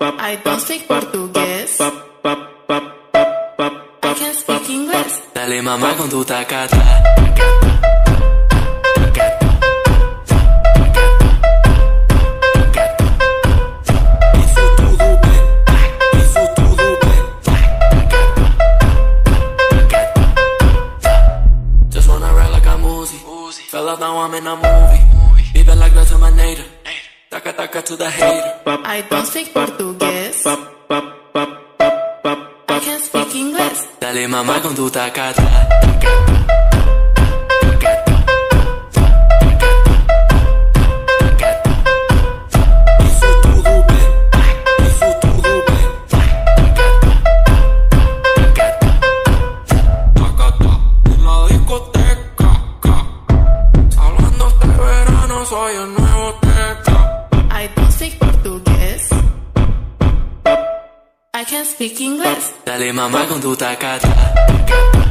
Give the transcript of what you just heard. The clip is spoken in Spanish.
I don't speak portugués. I can speak English. Dale mamá con tu tacata. Just wanna rap like I'm Uzi. Fell out, now I'm in a movie. Living like that's my native. Taca taca to the hater. I don't speak portugués. I can speak English. Dale mamá con tu tacata. Soy el nuevo teca. I don't speak portugués. I can speak English. Dale mamá con tu tacata.